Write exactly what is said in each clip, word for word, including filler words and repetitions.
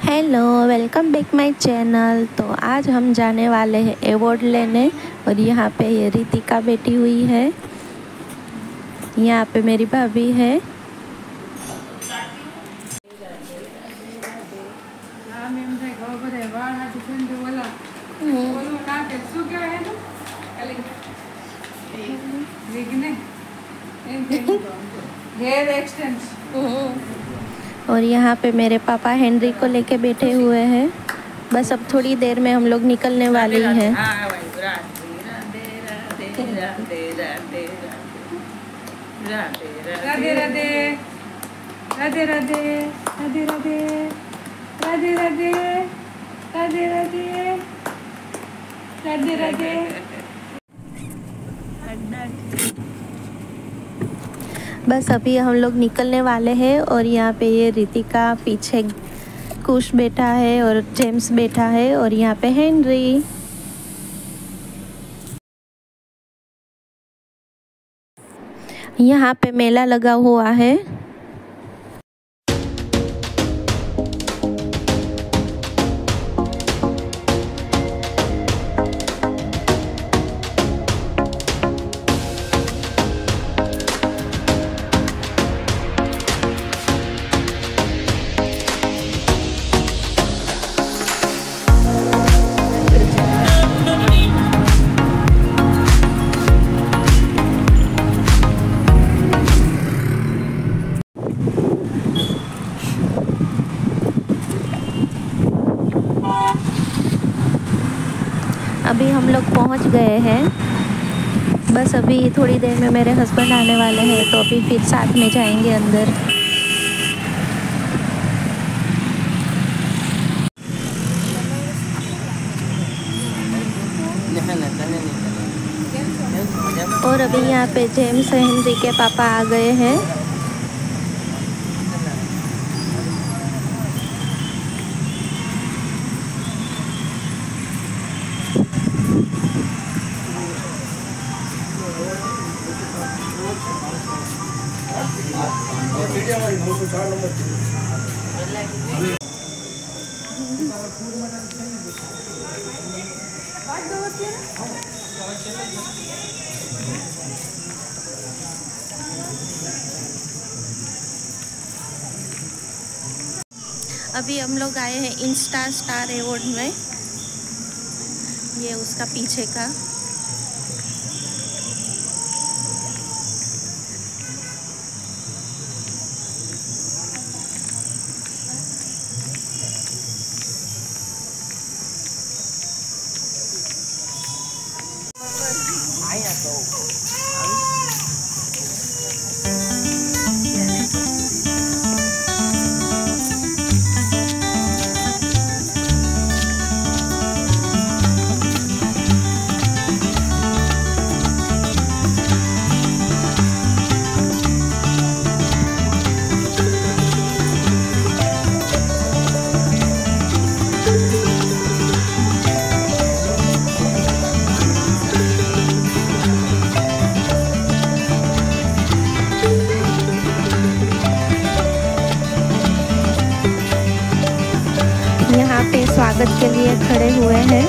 Hello, welcome back my channel. तो आज हम जाने वाले हैं अवार्ड लेने और यहाँ पे ये रितिका बैठी हुई है, यहाँ पे मेरी भाभी है। और यहाँ पे मेरे पापा हेनरी को लेके बैठे हुए हैं। बस अब थोड़ी देर में हम लोग निकलने वाले हैं। राधे राधे राधे राधे राधे राधे राधे राधे राधे राधे राधे राधे। बस अभी हम लोग निकलने वाले हैं और यहाँ पे ये रितिका, पीछे कुश बैठा है और जेम्स बैठा है और यहाँ पे हेनरी। यहाँ पे मेला लगा हुआ है। अभी हम लोग पहुंच गए हैं। बस अभी थोड़ी देर में मेरे हस्बैंड आने वाले हैं, तो अभी फिर साथ में जाएंगे अंदर। और अभी यहाँ पे जेम्स हेनरी के पापा आ गए हैं। अभी हम लोग आए हैं इंस्टा स्टार अवार्ड में, ये उसका पीछे का। यहाँ पे स्वागत के लिए खड़े हुए हैं।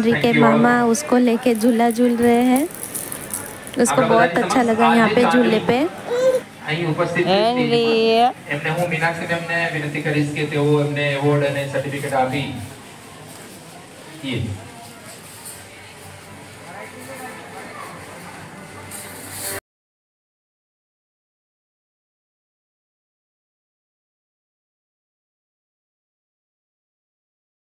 हेनरी के मामा उसको लेके झूला झूल रहे हैं। उसको बहुत अच्छा लगा यहाँ पे झूले पे। અહીં ઉપસ્થિત એમને હું મીનાક્ષી મેમને વિનંતી કરીશ કે તેઓ એમને એવોર્ડ અને સર્ટિફિકેટ આપી.